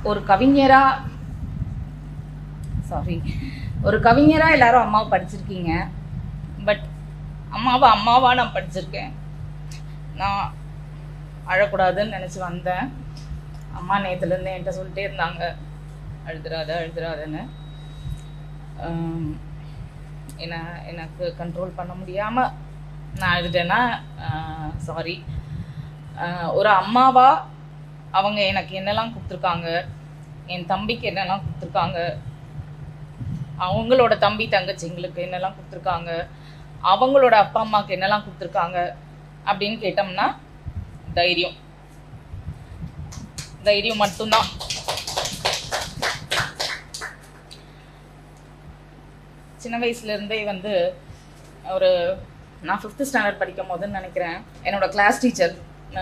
ஒரு கவிஞரா எல்லாரும் அம்மாவை படிச்சிருக்கீங்க. பட் அம்மாவா நான் படிச்சிருக்கேன். நான் அழக்கூடாதுன்னு நினச்சி வந்தேன். அம்மா நேற்றுலேருந்து என்கிட்ட சொல்லிட்டே இருந்தாங்க, அழுதுறாதன்னு. எனக்கு கண்ட்ரோல் பண்ண முடியாமல் நான் அழுதுட்டேன்னா சாரி. ஒரு அம்மாவா அவங்க எனக்கு என்னெல்லாம் கொடுத்துருக்காங்க, என் தம்பிக்கு என்னெல்லாம் கொடுத்துருக்காங்க, அவங்களோட தம்பி தங்கச்சிங்களுக்கு என்னெல்லாம் கொடுத்துருக்காங்க, அவங்களோட அப்பா அம்மாவுக்கு என்னெல்லாம் கொடுத்துருக்காங்க அப்படின்னு கேட்டோம்னா தைரியம் மட்டும்தான். சின்ன வயசுலேருந்தே வந்து நான் 5th ஸ்டாண்டர்ட் படிக்கும் போதுன்னு நினைக்கிறேன், என்னோட கிளாஸ் டீச்சர்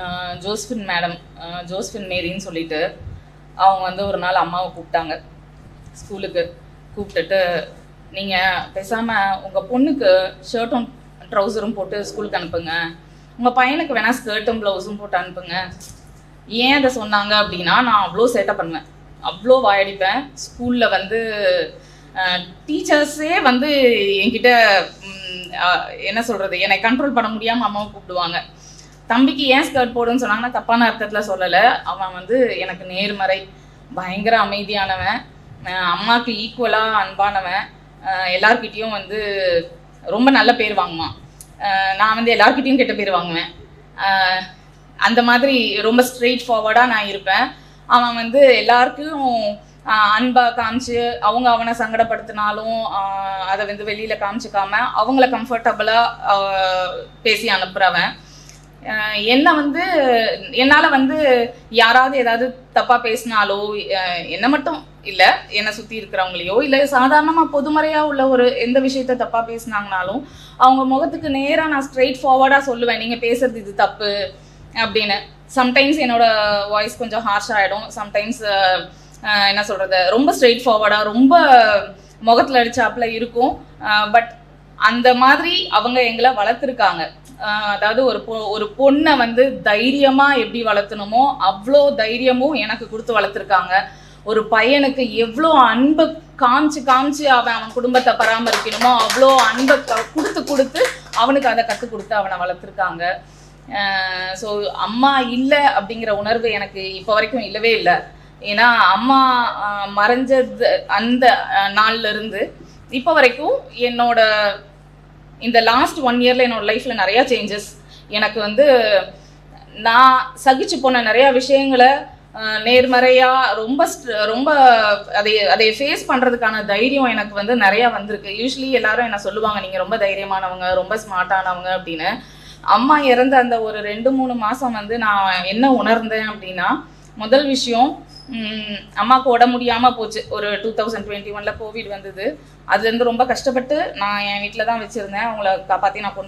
ஜோஸ்பின் மேரின்னு சொல்லிட்டு அவங்க வந்து ஒரு நாள் அம்மாவை கூப்பிட்டாங்க ஸ்கூலுக்கு. கூப்பிட்டுட்டு, நீங்கள் பேசாமல் உங்கள் பொண்ணுக்கு ஷர்ட்டும் ட்ரௌசரும் போட்டு ஸ்கூலுக்கு அனுப்புங்க, உங்கள் பையனுக்கு வேணால் ஸ்கர்ட்டும் ப்ளவுஸும் போட்டு அனுப்புங்க. ஏன் அதை சொன்னாங்க அப்படின்னா, நான் அவ்வளோ சேட்டை பண்ணுவேன், அவ்வளோ வாயடிப்பேன். ஸ்கூலில் வந்து டீச்சர்ஸே வந்து என்கிட்ட என்ன சொல்கிறது, என்னை கண்ட்ரோல் பண்ண முடியாமல் அம்மாவை கூப்பிடுவாங்க. தம்பிக்கு ஏன் ஸ்கர்ட் போடுன்னு சொன்னாங்கன்னா தப்பான அர்த்தத்தில் சொல்லலை. அவன் வந்து எனக்கு நேர்மறை, பயங்கர அமைதியானவன், அம்மாவுக்கு ஈக்குவலாக அன்பானவன், எல்லார்கிட்டையும் வந்து ரொம்ப நல்ல பேர் வாங்குவான். நான் வந்து எல்லார்கிட்டையும் கெட்ட பேர் வாங்குவேன். அந்த மாதிரி ரொம்ப ஸ்ட்ரெயிட் ஃபார்வர்டாக நான் இருப்பேன். அவன் வந்து எல்லாருக்கும் அன்பாக காமிச்சு, அவங்க அவனை சங்கடப்படுத்தினாலும் அதை வந்து வெளியில் காமிச்சிக்காம அவங்கள கம்ஃபர்டபுளாக பேசி அனுப்புகிறவன். என்னால் வந்து யாராவது ஏதாவது தப்பாக பேசினாலோ, என்னை மட்டும் இல்லை, என்னை சுற்றி இருக்கிறவங்களையோ இல்லை சாதாரணமாக பொதுமறையாக உள்ள ஒரு எந்த விஷயத்த தப்பாக பேசினாங்கனாலும் அவங்க முகத்துக்கு நேராக நான் ஸ்ட்ரெயிட் ஃபார்வர்டாக சொல்லுவேன், நீங்கள் பேசுறது இது தப்பு அப்படின்னு. சம்டைம்ஸ் என்னோட வாய்ஸ் கொஞ்சம் ஹார்ஷ் ஆகிடும், சம்டைம்ஸ் என்ன சொல்கிறது ரொம்ப ஸ்ட்ரெயிட் ஃபார்வர்டாக ரொம்ப முகத்தில் அடிச்சாப்புல இருக்கும். பட் அந்த மாதிரி அவங்க எங்களை வளர்த்துருக்காங்க. அதாவது ஒரு பொண்ணை வந்து தைரியமாக எப்படி வளர்த்தணுமோ அவ்வளோ தைரியமும் எனக்கு கொடுத்து வளர்த்துருக்காங்க. ஒரு பையனுக்கு எவ்வளோ அன்பை காமிச்சு அவன் குடும்பத்தை பராமரிக்கணுமோ அவ்வளோ அன்பை கொடுத்து அவனுக்கு அதை கற்றுக் கொடுத்து அவனை வளர்த்துருக்காங்க. ஸோ அம்மா இல்லை அப்படிங்கிற உணர்வு எனக்கு இப்போ வரைக்கும் இல்லவே இல்லை. ஏன்னா அம்மா மறைஞ்சது அந்த நாள்ல இருந்து இப்போ வரைக்கும் என்னோட இந்த லாஸ்ட் 1 இயரில் என்னோட லைஃப்பில் நிறையா சேஞ்சஸ். எனக்கு வந்து நான் சகிச்சு போன நிறையா விஷயங்களை நேர்மறையாக ரொம்ப அதை ஃபேஸ் பண்ணுறதுக்கான தைரியம் எனக்கு வந்து நிறையா வந்திருக்கு. யூஸ்வலி எல்லாரும் என்ன சொல்லுவாங்க, நீங்கள் ரொம்ப தைரியமானவங்க, ரொம்ப ஸ்மார்ட்டானவங்க அப்படின்னு. அம்மா இறந்த அந்த ஒரு 2-3 மாதம் வந்து நான் என்ன உணர்ந்தேன் அப்படின்னா, முதல் விஷயம், அம்மாவுக்கு உடம்பு முடியாமல் போச்சு. ஒரு 2021 கோவிட் வந்தது. அதுலேருந்து ரொம்ப கஷ்டப்பட்டு நான் என் வீட்டில் தான் வச்சுருந்தேன். அவங்கள காப்பாற்றி நான்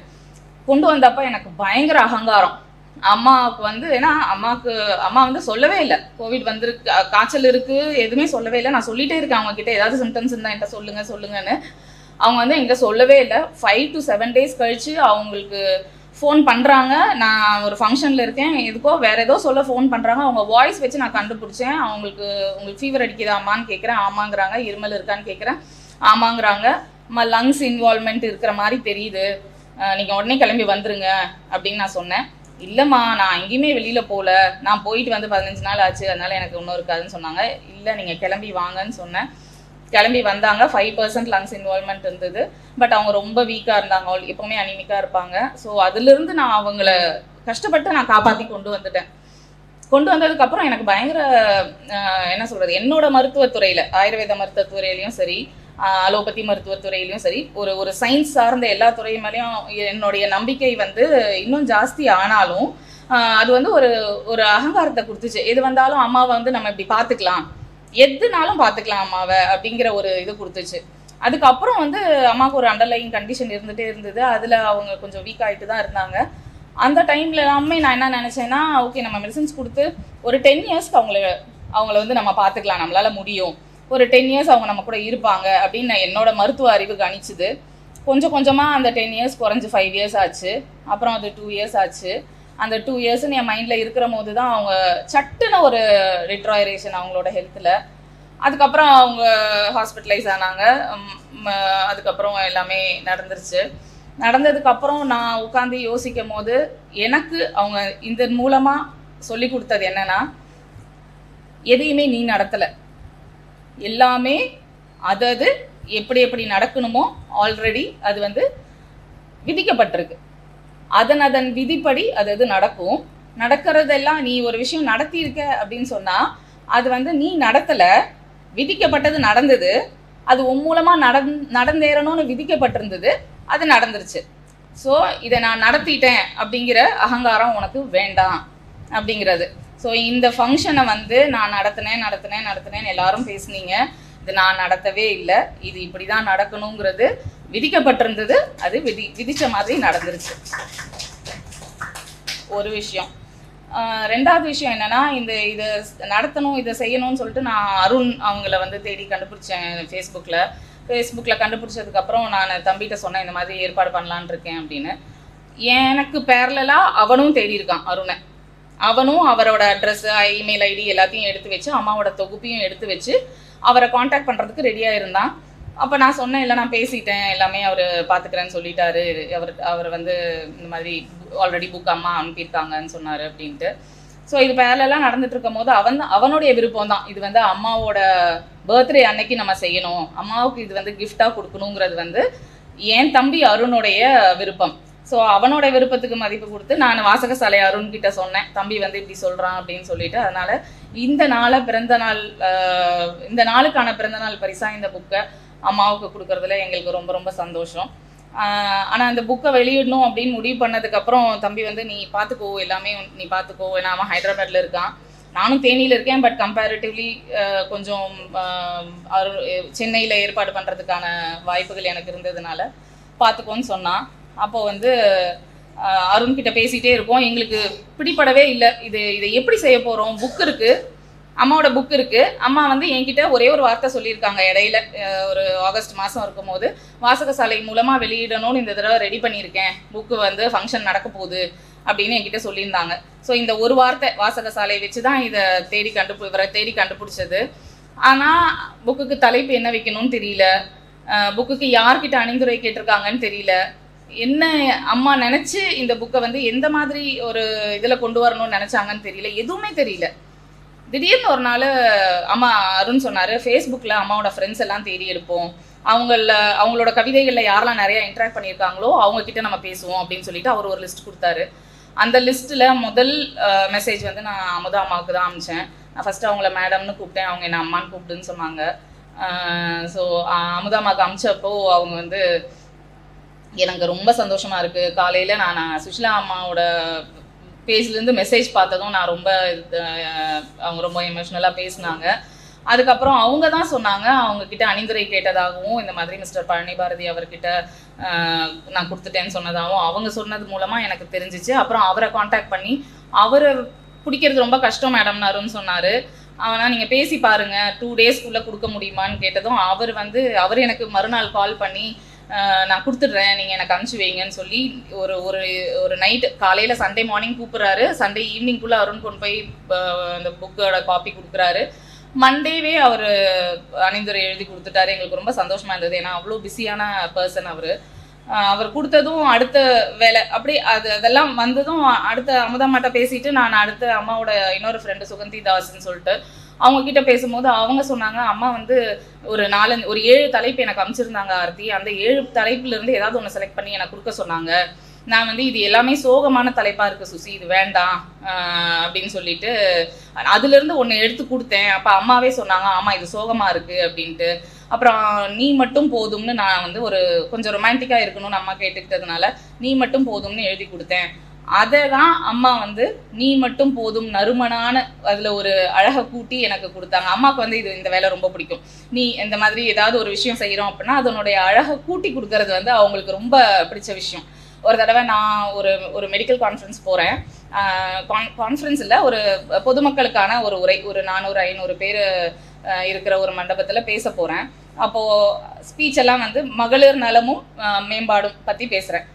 கொண்டு வந்தப்போ எனக்கு பயங்கர அகங்காரம். அம்மாவுக்கு வந்து, ஏன்னா அம்மா வந்து சொல்லவே இல்லை கோவிட் வந்துருக்கு, காய்ச்சல் இருக்குது, எதுவுமே சொல்லவே இல்லை. நான் சொல்லிகிட்டே இருக்கேன் அவங்கக்கிட்ட, ஏதாவது சிம்டம்ஸ் இருந்தால் என்கிட்ட சொல்லுங்கன்னு. அவங்க வந்து என்கிட்ட சொல்லவே இல்லை. 5 to 7 days கழித்து அவங்களுக்கு ஃபோன் பண்ணுறாங்க. நான் ஒரு ஃபங்க்ஷனில் இருக்கேன், வேறு ஏதோ சொல்ல ஃபோன் பண்ணுறாங்க. அவங்க வாய்ஸ் வச்சு நான் கண்டுபிடிச்சேன். உங்களுக்கு ஃபீவர் அடிக்குதாம்மான்னு கேட்குறேன், ஆமாங்கிறாங்க. இருமல் இருக்கான்னு கேட்குறேன், ஆமாங்கிறாங்க. லங்ஸ் இன்வால்மெண்ட் இருக்கிற மாதிரி தெரியுது, நீங்கள் உடனே கிளம்பி வந்துருங்க அப்படின்னு நான் சொன்னேன். இல்லைம்மா, நான் எங்கேயுமே வெளியில் போகல, நான் போயிட்டு வந்து 15 நாள் ஆச்சு, அதனால் எனக்கு இன்னும் இருக்காதுன்னு சொன்னாங்க. இல்லை, நீங்கள் கிளம்பி வாங்கன்னு சொன்னேன். கிளம்பி வந்தாங்க. 5% லங்ஸ் இன்வால்மெண்ட் இருந்தது. பட் அவங்க ரொம்ப வீக்காக இருந்தாங்க, எப்போவுமே அனிமிக்காக இருப்பாங்க. ஸோ அதுலேருந்து நான் அவங்கள கஷ்டப்பட்டு நான் காப்பாற்றி கொண்டு வந்ததுக்கப்புறம் எனக்கு பயங்கர என்ன சொல்கிறது, என்னோட மருத்துவத்துறையில், ஆயுர்வேத மருத்துவத்துறையிலையும் சரி, அலோபதி மருத்துவத்துறையிலையும் சரி, ஒரு சயின்ஸ் சார்ந்த எல்லா துறை மேலேயும் என்னுடைய நம்பிக்கை வந்து இன்னும் ஜாஸ்தி ஆனாலும் அது வந்து ஒரு அகங்காரத்தை கொடுத்துச்சு. எது வந்தாலும் அம்மாவை வந்து நம்ம இப்படி பார்த்துக்கலாம், எதுனாலும் பார்த்துக்கலாம் அம்மாவை அப்படிங்கிற ஒரு இது கொடுத்துச்சு. அதுக்கப்புறம் வந்து அம்மாவுக்கு ஒரு அண்டர்லைங் கண்டிஷன் இருந்துகிட்டே இருந்தது. அதில் அவங்க கொஞ்சம் வீக் ஆகிட்டு தான் இருந்தாங்க. அந்த டைமில் எல்லாமே நான் என்ன நினச்சேன்னா, ஓகே, நம்ம மெடிசன்ஸ் கொடுத்து ஒரு 10 இயர்ஸ்க்கு அவங்கள வந்து நம்ம பார்த்துக்கலாம், நம்மளால் முடியும், ஒரு 10 இயர்ஸ் அவங்க நம்ம கூட இருப்பாங்க அப்படின்னு நான் என்னோட மருத்துவ அறிவு கணிச்சுது. கொஞ்சம் கொஞ்சமாக அந்த 10 இயர்ஸ் குறைஞ்சி 5 இயர்ஸ் ஆச்சு. அப்புறம் அது 2 இயர்ஸ் ஆச்சு. அந்த 2 years என் மைண்டில் இருக்கிற போது தான் அவங்க சட்டுன்னு ஒரு டிட்ராயரேஷன் அவங்களோட ஹெல்த்தில். அதுக்கப்புறம் அவங்க ஹாஸ்பிட்டலைஸ் ஆனாங்க. அதுக்கப்புறம் எல்லாமே நடந்துருச்சு. நடந்ததுக்கப்புறம் நான் உட்காந்து யோசிக்கும் போது எனக்கு அவங்க இந்த மூலமாக சொல்லி கொடுத்தது என்னன்னா, எதையுமே நீ நடத்தலை, எல்லாமே அது எப்படி எப்படி நடக்கணுமோ ஆல்ரெடி அது வந்து விதிக்கப்பட்டிருக்கு. அதன் விதிப்படி அது நடக்கும். நடக்கிறதெல்லாம் நீ ஒரு விஷயம் நடத்தியிருக்க அப்படின்னு சொன்னால் அது வந்து நீ நடத்தலை, விதிக்கப்பட்டது நடந்தது. அது உன் மூலமாக நடந்தேறணும்னு விதிக்கப்பட்டிருந்தது, அது நடந்துருச்சு. ஸோ இதை நான் நடத்திட்டேன் அப்படிங்கிற அகங்காரம் உனக்கு வேண்டாம் அப்படிங்கிறது. ஸோ இந்த ஃபங்க்ஷனை வந்து நான் நடத்தினேன் எல்லாரும் பேசுனீங்க. இது நான் நடத்தவே இல்லை, இது இப்படி தான் நடக்கணுங்கிறது விதிக்கப்பட்டிருந்தது, அது விதிச்ச மாதிரி நடந்துருச்சு. ஒரு விஷயம். ரெண்டாவது விஷயம் என்னன்னா, இதை நடத்தணும், இதை செய்யணும்னு சொல்லிட்டு நான் அருண் அவங்கள வந்து தேடி கண்டுபிடிச்சேன் ஃபேஸ்புக்கில் கண்டுபிடிச்சதுக்கப்புறம் நான் தம்பிகிட்ட சொன்னேன், இந்த மாதிரி ஏற்பாடு பண்ணலான் இருக்கேன் அப்படின்னு. எனக்கு பேரலாக அவனும் தேடி இருக்கான் அருணை. அவனும் அவரோட அட்ரஸ், இமெயில் ஐடி எல்லாத்தையும் எடுத்து வச்சு, அம்மாவோட தொகுப்பையும் எடுத்து வச்சு அவரை காண்டாக்ட் பண்ணுறதுக்கு ரெடியாக இருந்தான். அப்போ நான் சொன்னேன், இல்லை நான் பேசிட்டேன், எல்லாமே அவர் பார்த்துக்கிறேன்னு சொல்லிட்டாரு, அவர் வந்து இந்த மாதிரி ஆல்ரெடி புக் அம்மா அனுப்பியிருக்காங்கன்னு சொன்னார் அப்படின்ட்டு. ஸோ இது பேரலாம் நடந்துட்டு இருக்கும் போது அவனுடைய விருப்பம் தான், இது வந்து அம்மாவோட பர்த்டே அன்னைக்கு நம்ம செய்யணும், அம்மாவுக்கு இது வந்து கிஃப்டாக கொடுக்கணுங்கிறது வந்து என் தம்பி அருணுடைய விருப்பம். ஸோ அவனோட விருப்பத்துக்கு மதிப்பு கொடுத்து நான் வாசகசாலை அருண் கிட்ட சொன்னேன், தம்பி வந்து இப்படி சொல்கிறான் அப்படின்னு சொல்லிட்டு. அதனால இந்த நாளுக்கான பிறந்தநாள் பரிசாக இந்த புக்கை அம்மாவுக்கு கொடுக்கறதுல எங்களுக்கு ரொம்ப ரொம்ப சந்தோஷம். ஆனால் அந்த புக்கை வெளியிடணும் அப்படின்னு முடிவு பண்ணதுக்கப்புறம் தம்பி வந்து நீ பார்த்துக்கோ, எல்லாமே நீ பார்த்துக்கோ, ஏன்னா அவன் ஹைதராபாத்தில் இருக்கான், நானும் தேனியில் இருக்கேன், பட் கம்பேரிட்டிவ்லி கொஞ்சம் சென்னையில் ஏற்பாடு பண்ணுறதுக்கான வாய்ப்புகள் எனக்கு இருந்ததுனால பார்த்துக்கோன்னு சொன்னான். அப்போது வந்து அருண்கிட்ட பேசிகிட்டே இருக்கோம், எங்களுக்கு பிடிப்படவே இல்லை, இதை எப்படி செய்ய போகிறோம், புக் இருக்குது, அம்மாவோட புக் இருக்குது. அம்மா வந்து என்கிட்ட ஒரே ஒரு வார்த்தை சொல்லியிருக்காங்க இடையில, ஒரு ஆகஸ்ட் மாதம் இருக்கும் போது, வாசகசாலை மூலமாக வெளியிடணும்னு இந்த தடவை ரெடி பண்ணியிருக்கேன், புக்கு வந்து ஃபங்க்ஷன் நடக்க போகுது அப்படின்னு என்கிட்ட சொல்லியிருந்தாங்க. ஸோ இந்த ஒரு வார்த்தை வாசகசாலை வச்சு தான் இவரை தேடி கண்டுபிடிச்சது. ஆனால் புக்குக்கு தலைப்பு என்ன வைக்கணும்னு தெரியல, புக்குக்கு யார்கிட்ட அணிந்துரை கேட்டிருக்காங்கன்னு தெரியல, என்ன அம்மா நினச்சி இந்த புக்கை வந்து எந்த மாதிரி ஒரு இதில் கொண்டு வரணும்னு நினச்சாங்கன்னு தெரியல, எதுவுமே தெரியல. திடீர்னு ஒரு நாள் அம்மா அருண் சொன்னார், ஃபேஸ்புக்கில் அம்மாவோட ஃப்ரெண்ட்ஸ் எல்லாம் தேடி எடுப்போம், அவங்களோட கவிதைகளில் யாரெல்லாம் நிறையா இன்ட்ராக்ட் பண்ணியிருக்காங்களோ அவங்கக்கிட்ட நம்ம பேசுவோம் அப்படின்னு சொல்லிட்டு அவர் ஒரு லிஸ்ட் கொடுத்தாரு. அந்த லிஸ்ட்டில் முதல் மெசேஜ் வந்து நான் அமுதா அம்மாவுக்கு தான் அனுப்பிச்சேன். நான் ஃபஸ்ட்டு அவங்கள மேடம்னு கூப்பிட்டேன், அவங்க என்ன அம்மான்னு கூப்பிட்டுன்னு சொன்னாங்க. ஸோ அமுதா அம்மாவுக்கு அனுப்பிச்சப்போ அவங்க வந்து எனக்கு ரொம்ப சந்தோஷமாக இருக்குது. காலையில் நான் சுஷிலா அம்மாவோட பேஜ்லேருந்து மெசேஜ் பார்த்ததும் நான் அவங்க ரொம்ப எமோஷ்னலாக பேசினாங்க. அதுக்கப்புறம் அவங்க தான் சொன்னாங்க, அவங்கக்கிட்ட அணிந்துரை கேட்டதாகவும், இந்த மாதிரி மிஸ்டர் பழனி பாரதி அவர்கிட்ட நான் கொடுத்துட்டேன்னு சொன்னதாகவும் அவங்க சொன்னது மூலமாக எனக்கு தெரிஞ்சிச்சு. அப்புறம் அவரை காண்டாக்ட் பண்ணி, அவரை பிடிக்கிறது ரொம்ப கஷ்டம் மேடம்னு அருண் சொன்னார். ஆனால் நீங்கள் பேசி பாருங்கள், 2 daysக்குள்ளே கொடுக்க முடியுமான்னு கேட்டதும் அவர் எனக்கு மறுநாள் கால் பண்ணி நான் கொடுத்துட்றேன், நீங்கள் எனக்கு அனுப்பிச்சி வைங்கன்னு சொல்லி ஒரு நைட்டு, காலையில் சண்டே மார்னிங் கூப்பிட்றாரு, சண்டே ஈவினிங்குள்ளே அருண் கொண்டு போய் அந்த புக்கோட காப்பி கொடுக்குறாரு. மண்டேவே அவர் அணிந்துரை எழுதி கொடுத்துட்டாரு. எங்களுக்கு ரொம்ப சந்தோஷமாக இருந்தது, ஏன்னா அவ்வளோ பிஸியான பர்சன் அவர் கொடுத்ததும் அடுத்த வேலை அப்படி அதெல்லாம் வந்ததும் அடுத்த அமுதாமாட்ட பேசிட்டு நான் அடுத்த அம்மாவோட இன்னொரு ஃப்ரெண்டு சுகந்தி தாஸ்ன்னு சொல்லிட்டு அவங்கக்கிட்ட பேசும்போது அவங்க சொன்னாங்க, அம்மா வந்து ஒரு 7 தலைப்பு எனக்கு அமைச்சிருந்தாங்க ஆர்த்தி, அந்த 7 தலைப்புலேருந்து ஏதாவது ஒன்று செலக்ட் பண்ணி எனக்கு கொடுக்க சொன்னாங்க. நான் வந்து இது எல்லாமே சோகமான தலைப்பாக இருக்குது சுசி, இது வேண்டாம் அப்படின்னு சொல்லிட்டு அதுலேருந்து ஒன்று எடுத்து கொடுத்தேன். அப்போ அம்மாவே சொன்னாங்க, ஆமாம் இது சோகமாக இருக்குது அப்படின்ட்டு. அப்புறம் நீ மட்டும் போதும்னு நான் வந்து கொஞ்சம் ரொமான்டிக்காக இருக்கணும்னு அம்மா கேட்டுக்கிட்டதுனால நீ மட்டும் போதும்னு எழுதி கொடுத்தேன். அதை தான் அம்மா வந்து நீ மட்டும் போதும் நறுமணான அதில் ஒரு அழகை கூட்டி எனக்கு கொடுத்தாங்க. அம்மாவுக்கு வந்து இந்த வேலை ரொம்ப பிடிக்கும். நீ இந்த மாதிரி ஏதாவது ஒரு விஷயம் செய்கிறோம் அப்படின்னா அதனுடைய அழகை கூட்டி கொடுக்கறது வந்து அவங்களுக்கு ரொம்ப பிடிச்ச விஷயம். ஒரு தடவை நான் ஒரு மெடிக்கல் கான்ஃபரன்ஸ் போகிறேன். கான்ஃபரன்ஸ் இல்லை, ஒரு பொதுமக்களுக்கான ஒரு உரை, ஒரு 400-500 பேர் இருக்கிற ஒரு மண்டபத்தில் பேச போகிறேன். அப்போது ஸ்பீச் எல்லாம் வந்து மகளிர் நலமும் மேம்பாடும் பற்றி பேசுகிறேன்.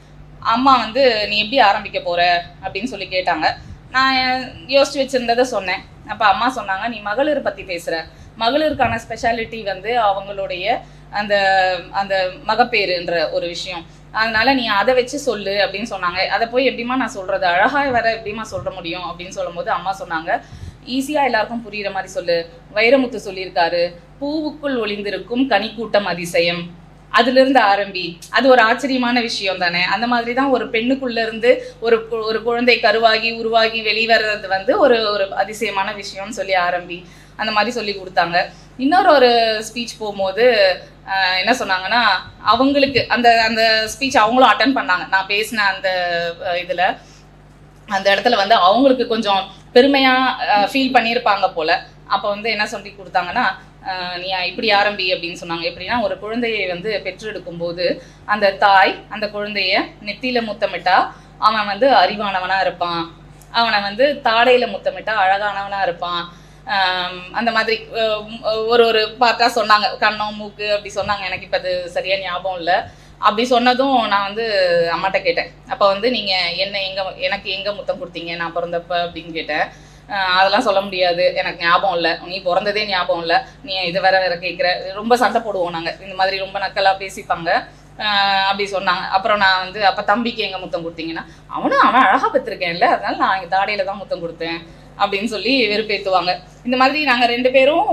அம்மா வந்து நீ எப்படி ஆரம்பிக்க போற அப்படின்னு சொல்லி கேட்டாங்க. நான் யோசிச்சு வச்சிருந்ததை சொன்னேன். அப்போ அம்மா சொன்னாங்க, நீ மகளிர் பற்றி பேசுகிற, மகளிருக்கான ஸ்பெஷாலிட்டி வந்து அவங்களுடைய அந்த அந்த மகப்பேறுன்ற ஒரு விஷயம், அதனால நீ அதை வச்சு சொல்லு அப்படின்னு சொன்னாங்க. அதை போய் எப்படிமா நான் சொல்கிறது, அழகாக வர எப்படிமா சொல்ல முடியும் அப்படின்னு சொல்லும்போது அம்மா சொன்னாங்க, ஈஸியாக எல்லாருக்கும் புரிகிற மாதிரி சொல்லு. வைரமுத்து சொல்லியிருக்காரு, பூவுக்குள் ஒளிந்திருக்கும் கனிக்கூட்டம் அதிசயம், அதிலிருந்து ஆரம்பி. அது ஒரு ஆச்சரியமான விஷயம் தானே. அந்த மாதிரி தான் ஒரு பெண்ணுக்குள்ள இருந்து ஒரு குழந்தை கருவாகி உருவாகி வெளிவர்றது வந்து ஒரு ஒரு அதிசயமான விஷயம்னு சொல்லி ஆரம்பி. அந்த மாதிரி சொல்லி கொடுத்தாங்க. இன்னொரு ஸ்பீச் போகும்போது என்ன சொன்னாங்கன்னா, அவங்களுக்கு அந்த அந்த ஸ்பீச் அவங்களும் அட்டன் பண்ணாங்க. நான் பேசின அந்த இதில் அந்த இடத்துல வந்து அவங்களுக்கு கொஞ்சம் பெருமையாக ஃபீல் பண்ணியிருப்பாங்க போல. அப்போ வந்து என்ன சொல்லி கொடுத்தாங்கன்னா, நீ இப்படி ஆரம்பி அப்படின்னு சொன்னாங்க. எப்படின்னா, ஒரு குழந்தையை வந்து பெற்றெடுக்கும் போது அந்த தாய் அந்த குழந்தைய நெத்தியில முத்தமிட்டா அவன் வந்து அறிவானவனா இருப்பான், அவனை வந்து தாடையில முத்தமிட்டா அழகானவனா இருப்பான். அந்த மாதிரி ஒரு பார்ட்டா சொன்னாங்க. கண்ணம் மூக்கு அப்படி சொன்னாங்க. எனக்கு இப்போ அது சரியா ஞாபகம் இல்லை. அப்படி சொன்னதும் நான் வந்து அம்மாட்ட கேட்டேன், அப்போ வந்து நீங்கள் எனக்கு எங்கே முத்தம் கொடுத்தீங்க நான் பிறந்தப்ப அப்படின்னு கேட்டேன். அதெல்லாம் சொல்ல முடியாது, எனக்கு ஞாபகம் இல்லை, நீ பிறந்ததே ஞாபகம் இல்லை, நீ இது வேற கேட்குற. ரொம்ப சண்டை போடுவோம் நாங்கள், இந்த மாதிரி ரொம்ப நக்கலாக பேசிப்பாங்க. அப்படி சொன்னாங்க. அப்புறம் நான் வந்து, அப்போ தம்பிக்கு எங்கே முத்தம் கொடுத்தீங்கன்னா, அவன் அழகாக பெற்றிருக்கேன்ல, அதனால நான் எங்கள் தாடையில தான் முத்தம் கொடுத்தேன் அப்படின்னு சொல்லி வெறுப்பேற்றுவாங்க. இந்த மாதிரி நாங்கள் 2 பேரும்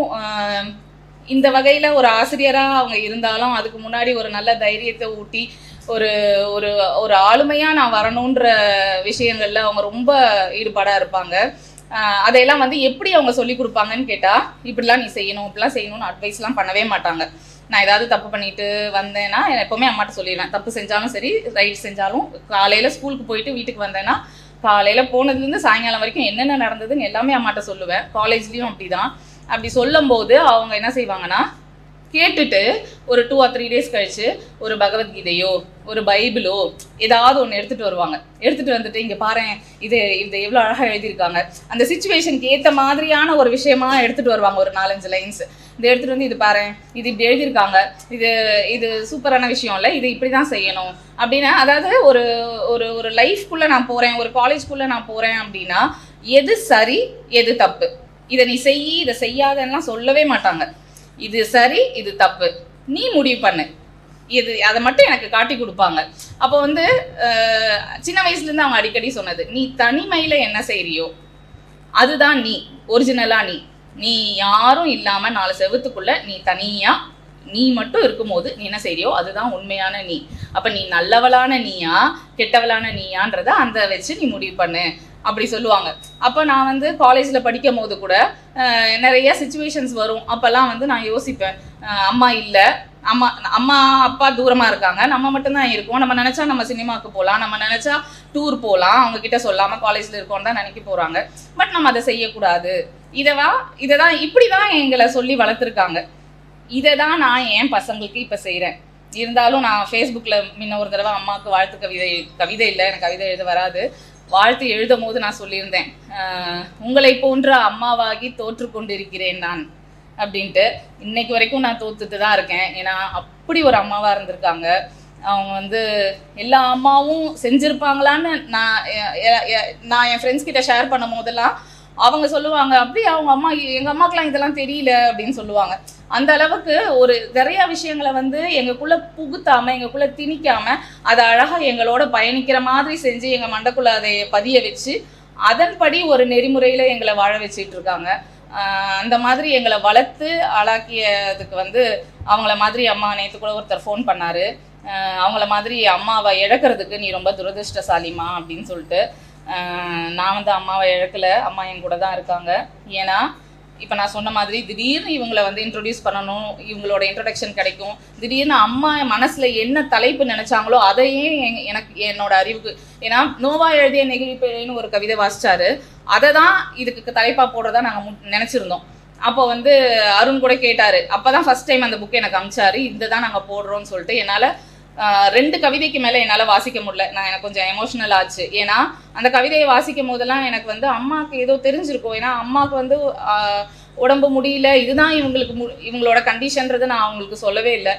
இந்த வகையில் ஒரு ஆசிரியராக அவங்க இருந்தாலும் அதுக்கு முன்னாடி ஒரு நல்ல தைரியத்தை ஊட்டி ஒரு ஒரு ஒரு ஆளுமையாக நான் வரணுன்ற விஷயங்களில் அவங்க ரொம்ப ஈடுபாடாக இருப்பாங்க. அதையெல்லாம் வந்து எப்படி அவங்க சொல்லி கொடுப்பாங்கன்னு கேட்டால், இப்படிலாம் நீ செய்யணும், இப்படிலாம் செய்யணும்னு அட்வைஸ்லாம் பண்ணவே மாட்டாங்க. நான் ஏதாவது தப்பு பண்ணிட்டு வந்தேன்னா எப்போவுமே அம்மாட்ட சொல்லிடுவேன். தப்பு செஞ்சாலும் சரி, ரைட் செஞ்சாலும், காலையில் ஸ்கூலுக்கு போயிட்டு வீட்டுக்கு வந்தேன்னா காலையில் போனதுலேருந்து சாயங்காலம் வரைக்கும் என்னென்ன நடந்ததுன்னு எல்லாமே அம்மாட்ட சொல்லுவேன். காலேஜ்லேயும் அப்படி தான். அப்படி சொல்லும்போது அவங்க என்ன செய்வாங்கன்னா, கேட்டுட்டு ஒரு 2 or 3 days கழிச்சு ஒரு பகவத்கீதையோ ஒரு பைபிளோ ஏதாவது ஒன்று எடுத்துகிட்டு வருவாங்க. எடுத்துகிட்டு வந்துட்டு, இங்கே பாரு இது எவ்வளோ அழகாக எழுதியிருக்காங்க, அந்த சிச்சுவேஷனுக்கு ஏற்ற மாதிரியான ஒரு விஷயமா எடுத்துகிட்டு வருவாங்க. ஒரு 4-5 லைன்ஸ் இதை எடுத்துகிட்டு வந்து, இது பாரு இது இப்படி எழுதியிருக்காங்க, இது சூப்பரான விஷயம் இல்லை, இது இப்படி தான் செய்யணும் அப்படின்னா. அதாவது ஒரு ஒரு ஒரு லைஃப்குள்ளே நான் போகிறேன், ஒரு காலேஜ்குள்ளே நான் போகிறேன் அப்படின்னா எது சரி எது தப்பு, இதை நீ இதை செய்யாதன்னா சொல்லவே மாட்டாங்க. இது சரி இது தப்பு, நீ முடிவு பண்ணு, அதை மட்டும் எனக்கு காட்டி கொடுப்பாங்க. அப்போ வந்து சின்ன வயசுலேருந்து அவங்க அடிக்கடி சொன்னது, நீ தனிமையில் என்ன செய்றியோ அதுதான் நீ, ஒரிஜினலா நீ யாரும் இல்லாமல் 4 செவத்துக்குள்ள நீ தனியா நீ மட்டும் இருக்கும்போது நீ என்ன செய்றியோ அதுதான் உண்மையான நீ. அப்போ நீ நல்லவளான நீயா கெட்டவளான நீயான்றத அந்த வச்சு நீ முடிவு பண்ணு அப்படி சொல்லுவாங்க. அப்போ நான் வந்து காலேஜில் படிக்கும் போது கூட நிறைய சிச்சுவேஷன்ஸ் வரும். அப்போல்லாம் வந்து நான் யோசிப்பேன், அம்மா இல்லை, அம்மா அப்பா தூரமாக இருக்காங்க, நம்ம மட்டும்தான் இருக்கோம், நம்ம நினச்சா நம்ம சினிமாவுக்கு போகலாம், நம்ம நினச்சா டூர் போகலாம், அவங்கக்கிட்ட சொல்லாமல் காலேஜில் இருக்கோன்னு தான் நினைக்க போகிறாங்க. பட் நம்ம அதை செய்யக்கூடாது. இதை தான் இப்படி தான் எங்களை சொல்லி வளர்த்துருக்காங்க. இதை தான் நான் என் பசங்களுக்கு இப்போ செய்கிறேன். இருந்தாலும் நான் ஃபேஸ்புக்கில் முன்ன ஒரு தடவை அம்மாவுக்கு வாழ்த்து கவிதை இல்லை, எனக்கு கவிதை எழுத வராது, வாழ்த்து எழுதும் போது நான் சொல்லியிருந்தேன், உங்களை போன்ற அம்மாவாகி தோற்று கொண்டிருக்கிறேன் நான் அப்படின்ட்டு. இன்னைக்கு வரைக்கும் நான் தோத்துட்டு தான் இருக்கேன். ஏன்னா அப்படி ஒரு அம்மாவாக இருந்திருக்காங்க. அவங்க வந்து எல்லா அம்மாவும் செஞ்சுருப்பாங்களான்னு நான் என் ஃப்ரெண்ட்ஸ் கிட்ட ஷேர் பண்ணும் போதெல்லாம் அவங்க சொல்லுவாங்க, அப்படி அவங்க அம்மா எங்கள் அம்மாக்கெலாம் இதெல்லாம் தெரியல அப்படின்னு சொல்லுவாங்க. அந்த அளவுக்கு ஒரு நிறைய விஷயங்களை வந்து எங்களுக்குள்ளே புகுத்தாமல் எங்களுக்குள்ளே திணிக்காமல் அதை அழகாக எங்களோட பயணிக்கிற மாதிரி செஞ்சு எங்கள் மண்டைக்குள்ளே அதை பதிய வச்சு அதன்படி ஒரு நெறிமுறையில் எங்களை வாழ வச்சுட்டு இருக்காங்க. அந்த மாதிரி எங்களை வளர்த்து ஆளாக்கியதுக்கு வந்து அவங்கள மாதிரி அம்மா நேற்று கூட ஒருத்தர் ஃபோன் பண்ணார், அவங்கள மாதிரி அம்மாவை இழக்கிறதுக்கு நீ ரொம்ப துரதிருஷ்டசாலிமா அப்படின்னு சொல்லிட்டு. நான் வந்து அம்மாவை இழக்கலை, அம்மா என் கூட தான் இருக்காங்க. ஏன்னா இப்போ நான் சொன்ன மாதிரி திடீர்னு இவங்களை வந்து இன்ட்ரொடியூஸ் பண்ணணும், இவங்களோட இன்ட்ரொடக்ஷன் கிடைக்கும். திடீர்னு அம்மா மனசில் என்ன தலைப்பு நினச்சாங்களோ அதையே எனக்கு என்னோட அறிவுக்கு, ஏன்னா நோவா எழுதிய நெகிழிப்பேழைன்னு ஒரு கவிதை வாசிச்சாரு, அதை தான் இதுக்கு தலைப்பாக போடுறதா நாங்கள் நினச்சிருந்தோம். அப்போ வந்து அருண் கூட கேட்டார், அப்போ தான் ஃபஸ்ட் டைம் அந்த புக்கை எனக்கு அமிச்சாரு, இதை தான் நாங்கள் போடுறோன்னு சொல்லிட்டு. என்னால் 2 கவிதைக்கு மேலே என்னால் வாசிக்க முடியல, எனக்கு கொஞ்சம் எமோஷ்னல் ஆச்சு. ஏன்னா அந்த கவிதையை வாசிக்கும் போதெல்லாம் எனக்கு வந்து அம்மாவுக்கு ஏதோ தெரிஞ்சிருக்கும். ஏன்னா அம்மாவுக்கு வந்து உடம்பு முடியல, இதுதான் இவங்களோட கண்டிஷன்றது நான் அவங்களுக்கு சொல்லவே இல்லை.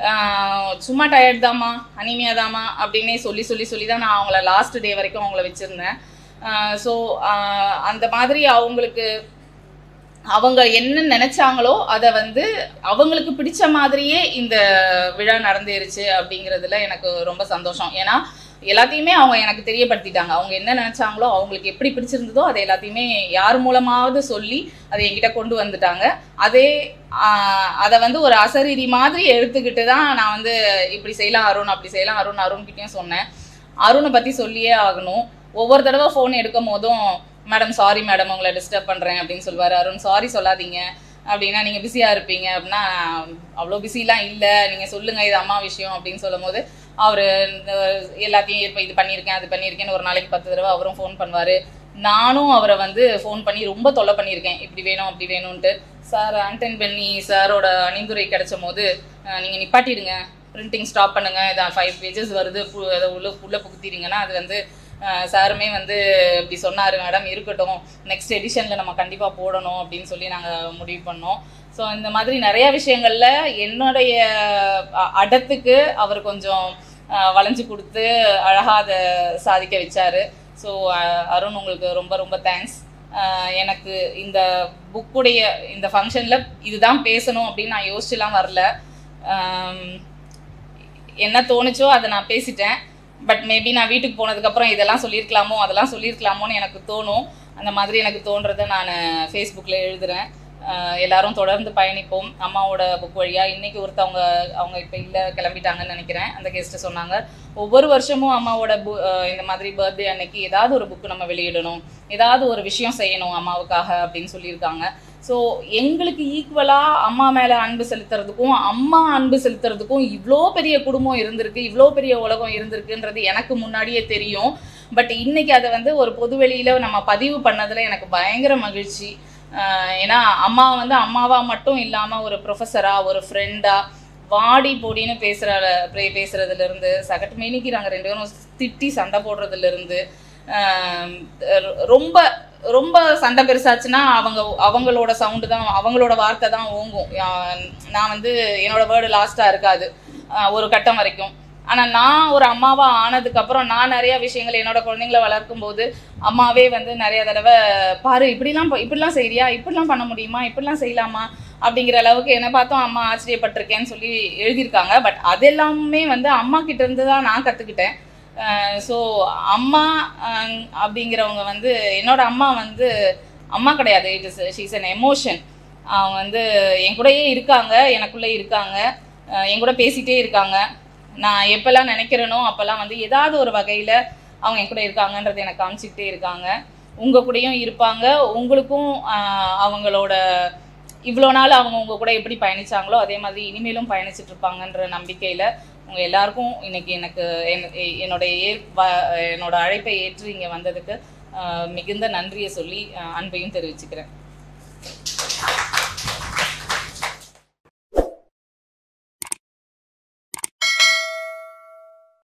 சும்மா டயர்ட் தாம்மா, அனிமியா தாம்மா அப்படின்னே சொல்லி சொல்லி சொல்லி தான் நான் அவங்கள லாஸ்ட் டே வரைக்கும் அவங்கள வச்சுருந்தேன். ஸோ அந்த மாதிரி அவங்களுக்கு அவங்க என்ன நினைச்சாங்களோ அதை வந்து அவங்களுக்கு பிடிச்ச மாதிரியே இந்த விழா நடந்துருச்சு அப்படிங்கிறதுல எனக்கு ரொம்ப சந்தோஷம். ஏன்னா எல்லாத்தையுமே அவங்க எனக்கு தெரியப்படுத்திட்டாங்க. அவங்க என்ன நினைச்சாங்களோ, அவங்களுக்கு எப்படி பிடிச்சிருந்ததோ அதை எல்லாத்தையுமே யார் மூலமாவது சொல்லி அதை என்கிட்ட கொண்டு வந்துட்டாங்க. அதை வந்து ஒரு அசரீரி மாதிரி எடுத்துக்கிட்டு தான் நான் வந்து இப்படி செய்யலாம் அருண், அப்படி செய்யலாம் அருண், அருண்கிட்டையும் சொன்னேன். அருணை பற்றி சொல்லியே ஆகணும். ஒவ்வொரு தடவை ஃபோன் எடுக்கும் போதும் மேடம் சாரி மேடம் உங்களை டிஸ்டர்ப் பண்ணுறேன் அப்படின்னு சொல்லுவார். அருண் சாரி சொல்லாதீங்க அப்படின்னா, நீங்கள் பிஸியாக இருப்பீங்க அப்படின்னா, அவ்வளோ பிஸிலாம் இல்லை, நீங்கள் சொல்லுங்கள் இது அம்மா விஷயம் அப்படின்னு சொல்லும் போது அவர் எல்லாத்தையும் இப்போ இது பண்ணியிருக்கேன் அது பண்ணியிருக்கேன்னு ஒரு நாளைக்கு 10 தடவை அவரும் ஃபோன் பண்ணுவார். நானும் அவரை வந்து ஃபோன் பண்ணி ரொம்ப தொல்லை பண்ணியிருக்கேன், இப்படி வேணும் அப்படி வேணும்ன்ட்டு. சார் ஆண்டன் பென்னி சாரோட அணிந்துரை கிடைச்ச போது நீங்கள் நிப்பாட்டிடுங்க, பிரிண்டிங் ஸ்டாப் பண்ணுங்கள், இதான் 5 pages வருது, அதை உள்ள புகுத்திடுங்கன்னா அது வந்து சாருமே வந்து இப்படி சொன்னார் மேடம், இருக்கட்டும் நெக்ஸ்ட் எடிஷனில் நம்ம கண்டிப்பாக போடணும் அப்படின்னு சொல்லி நாங்கள் முடிவு பண்ணோம். ஸோ இந்த மாதிரி நிறைய விஷயங்களில் என்னுடைய அடத்துக்கு அவர் கொஞ்சம் வளைஞ்சு கொடுத்து அழகாக அதை சாதிக்க வச்சார். ஸோ அருண் உங்களுக்கு ரொம்ப ரொம்ப தேங்க்ஸ். எனக்கு இந்த புக்குடைய இந்த ஃபங்க்ஷனில் இதுதான் பேசணும் அப்படின்னு நான் யோசிச்சுலாம் வரல. என்ன தோணுச்சோ அதை நான் பேசிட்டேன். பட் மேபி நான் வீட்டுக்கு போனதுக்கப்புறம் இதெல்லாம் சொல்லியிருக்கலாமோ அதெல்லாம் சொல்லியிருக்கலாமோன்னு எனக்கு தோணும். அந்த மாதிரி எனக்கு தோன்றதை நான் ஃபேஸ்புக்கில் எழுதுகிறேன். எல்லாரும் தொடர்ந்து பயணிப்போம் அம்மாவோட புக் வழியாக. இன்றைக்கி அவங்க இப்போ இல்லை, கிளம்பிட்டாங்கன்னு நினைக்கிறேன். அந்த கெஸ்ட்டு சொன்னாங்க ஒவ்வொரு வருஷமும் அம்மாவோட இந்த மாதிரி பர்த்டே அன்னைக்கு ஏதாவது ஒரு புக்கு நம்ம வெளியிடணும், ஏதாவது ஒரு விஷயம் செய்யணும் அம்மாவுக்காக அப்படின்னு சொல்லியிருக்காங்க. ஸோ எங்களுக்கு ஈக்குவலாக அம்மா மேலே அன்பு செலுத்துறதுக்கும் அம்மா அன்பு செலுத்துறதுக்கும் இவ்வளோ பெரிய குடும்பம் இருந்திருக்கு, இவ்வளோ பெரிய உலகம் இருந்திருக்குன்றது எனக்கு முன்னாடியே தெரியும். பட் இன்னைக்கு அதை வந்து ஒரு பொது வெளியில் நம்ம பதிவு பண்ணதில் எனக்கு பயங்கர மகிழ்ச்சி. ஏன்னா அம்மா வந்து அம்மாவாக மட்டும் இல்லாமல் ஒரு ப்ரொஃபஸராக, ஒரு ஃப்ரெண்டாக, வாடி போடின்னு பேசுறதுலேருந்து சகட்டு மேனிக்கு நாங்கள் 2 பேரும் திட்டி சண்டை போடுறதுலேருந்து ரொம்ப ரொம்ப சண்டை பெருசாச்சுன்னா அவங்களோட சவுண்டு தான், அவங்களோட வார்த்தை தான் ஓங்கும். நான் வந்து என்னோட வேர்டு லாஸ்ட்டாக இருக்காது ஒரு கட்டம் வரைக்கும். ஆனால் நான் ஒரு அம்மாவாக ஆனதுக்கப்புறம் நான் நிறையா விஷயங்கள் என்னோட குழந்தைங்கள வளர்க்கும் போது அம்மாவே வந்து நிறைய தடவை பாரு இப்படிலாம் செய்யறியா, இப்படிலாம் பண்ண முடியுமா, இப்படிலாம் செய்யலாமா அப்படிங்கிற அளவுக்கு என்னை பார்த்தும் அம்மா ஆச்சரியப்பட்டிருக்கேன்னு சொல்லி எழுதியிருக்காங்க. பட் அதெல்லாமே வந்து அம்மா கிட்ட இருந்து தான் நான் கற்றுக்கிட்டேன். ஸோ அம்மா அப்படிங்கிறவங்க வந்து என்னோட அம்மா வந்து அம்மா கிடையாது, ஷீஸ் அன் எமோஷன். அவங்க வந்து என் கூடயே இருக்காங்க, எனக்குள்ளே இருக்காங்க, என் கூட பேசிகிட்டே இருக்காங்க. நான் எப்போல்லாம் நினைக்கிறேனோ அப்போல்லாம் வந்து ஏதாவது ஒரு வகையில் அவங்க என் கூட இருக்காங்கன்றது எனக்கு காமிச்சிக்கிட்டே இருக்காங்க. உங்கள் கூடயும் இருப்பாங்க. உங்களுக்கும் அவங்களோட இவ்வளோ நாள் அவங்க உங்கள் கூட எப்படி பயணித்தாங்களோ அதே மாதிரி இனிமேலும் பயணிச்சுட்டு இருப்பாங்கன்ற நம்பிக்கையில் உங்கள் எல்லாருக்கும் இன்றைக்கி எனக்கு என்னோட அழைப்பை ஏற்று இங்கே வந்ததுக்கு மிகுந்த நன்றியை சொல்லி அன்பையும் தெரிவிச்சுக்கிறேன்.